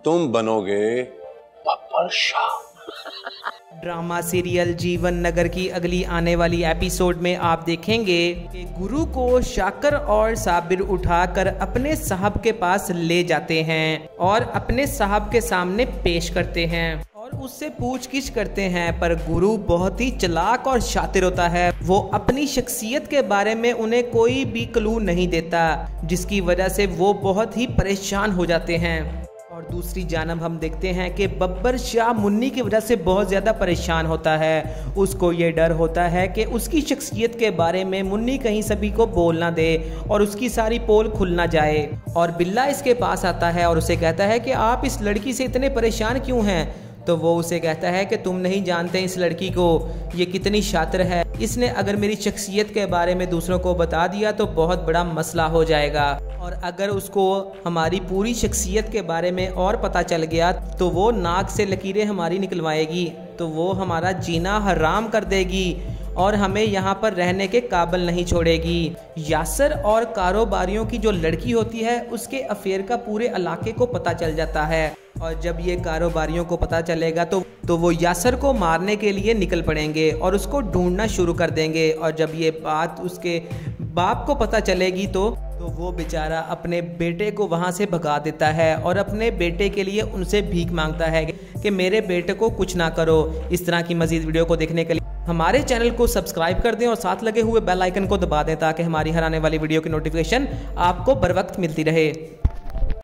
तुम बनोगे Babbar Shah. Drama serial जीवन नगर की अगली आने वाली एपिसोड में आप देखेंगे कि गुरु को शाकर और साबिर उठाकर अपने साहब के पास ले जाते हैं और अपने साहब के सामने पेश करते हैं और उससे पूछगिछ करते हैं। पर गुरु बहुत ही चालाक और शातिर होता है। वो अपनी शख्सियत के बारे में उन्हें कोई भी क्लू नहीं देता, जिसकी वजह से वो बहुत ही परेशान हो जाते हैं। और दूसरी जानब हम देखते हैं कि बब्बर शाह मुन्नी की वजह से बहुत ज़्यादा परेशान होता है। उसको ये डर होता है कि उसकी शख्सियत के बारे में मुन्नी कहीं सभी को बोल ना दे और उसकी सारी पोल खुल ना जाए। और बिल्ला इसके पास आता है और उसे कहता है कि आप इस लड़की से इतने परेशान क्यों हैं। तो वो उसे कहता है कि तुम नहीं जानते इस लड़की को, ये कितनी शातिर है। इसने अगर मेरी शख्सियत के बारे में दूसरों को बता दिया तो बहुत बड़ा मसला हो जाएगा, और अगर उसको हमारी पूरी शख्सियत के बारे में और पता चल गया तो वो नाक से लकीरें हमारी निकलवाएगी, तो वो हमारा जीना हराम कर देगी और हमें यहाँ पर रहने के काबिल नहीं छोड़ेगी। यासर और कारोबारियों की जो लड़की होती है उसके अफेयर का पूरे इलाके को पता चल जाता है, और जब ये कारोबारियों को पता चलेगा तो वो यासर को मारने के लिए निकल पड़ेंगे और उसको ढूंढना शुरू कर देंगे। और जब ये बात उसके बाप को पता चलेगी तो वो बेचारा अपने बेटे को वहाँ से भगा देता है और अपने बेटे के लिए उनसे भीख मांगता है कि मेरे बेटे को कुछ ना करो। इस तरह की मज़ीद वीडियो को देखने के लिए हमारे चैनल को सब्सक्राइब कर दें और साथ लगे हुए बेल आइकन को दबा दें ताकि हमारी हर आने वाली वीडियो की नोटिफिकेशन आपको बर वक्त मिलती रहे।